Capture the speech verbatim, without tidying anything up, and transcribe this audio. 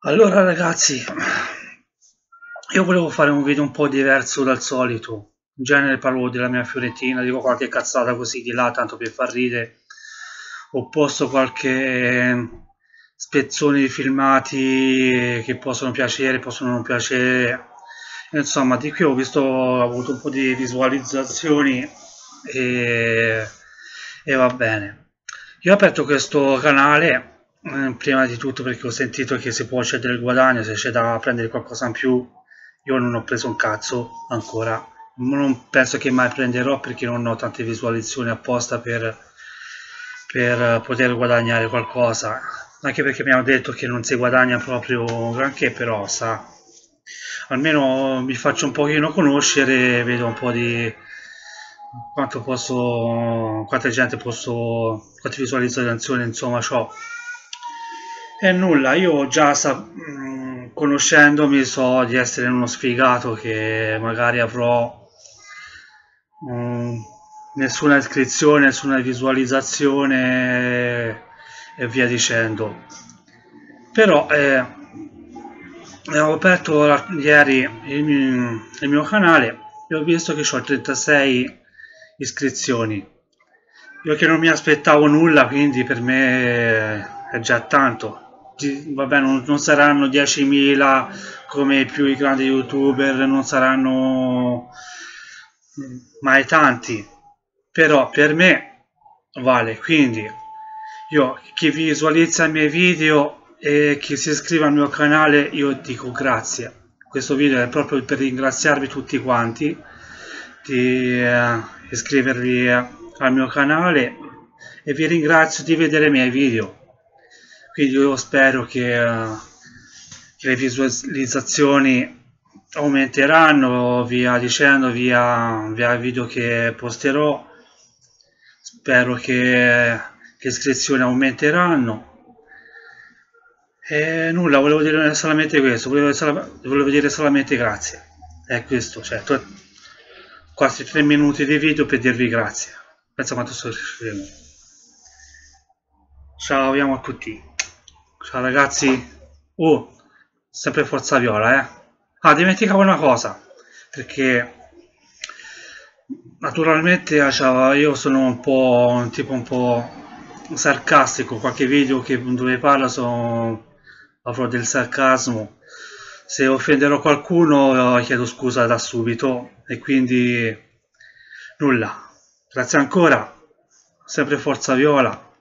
Allora ragazzi, io volevo fare un video un po' diverso dal solito. In genere parlo della mia Fiorentina, dico qualche cazzata così di là, tanto per far ridere. Ho posto qualche spezzoni di filmati che possono piacere, possono non piacere. Insomma, di qui ho visto, ho avuto un po' di visualizzazioni e, e va bene. Io ho aperto questo canale eh, prima di tutto perché ho sentito che si può accedere il guadagno, se c'è da prendere qualcosa in più. Io non ho preso un cazzo ancora, non penso che mai prenderò perché non ho tante visualizzazioni apposta per, per poter guadagnare qualcosa, anche perché mi hanno detto che non si guadagna proprio granché, però sa, almeno mi faccio un pochino conoscere, vedo un po' di quanto posso, quanta gente posso, quante visualizzazioni insomma ho. E nulla, io già sa, mh, conoscendomi so di essere uno sfigato che magari avrò mh, nessuna iscrizione, nessuna visualizzazione e via dicendo. Però eh, ho aperto la- ieri il, mio il mio canale e ho visto che ho trentasei iscrizioni. Io che non mi aspettavo nulla, quindi per me è già tanto. Di- Vabbè, non, non saranno diecimila come i più i grandi youtuber, non saranno mai tanti, però per me vale. Quindi io, chi visualizza i miei video e chi si iscrive al mio canale, io dico grazie. Questo video è proprio per ringraziarvi tutti quanti di eh, iscrivervi eh, al mio canale e vi ringrazio di vedere i miei video. Quindi io spero che, eh, che le visualizzazioni aumenteranno via dicendo, via, via video che posterò. Spero che le iscrizioni aumenteranno. E nulla, volevo dire solamente questo, volevo, solo- volevo dire solamente grazie. È questo, cioè, to- quasi tre minuti di video per dirvi grazie. Pensa quanto sto scrivendo. Ciao, vediamo a tutti. Ciao ragazzi. Oh, sempre Forza Viola, eh. Ah, dimenticavo una cosa, perché naturalmente ah, ciao, io sono un po' un tipo un po' sarcastico, qualche video che, dove parlo sono, avrò del sarcasmo. Se offenderò qualcuno eh, chiedo scusa da subito e quindi nulla. Grazie ancora, sempre Forza Viola.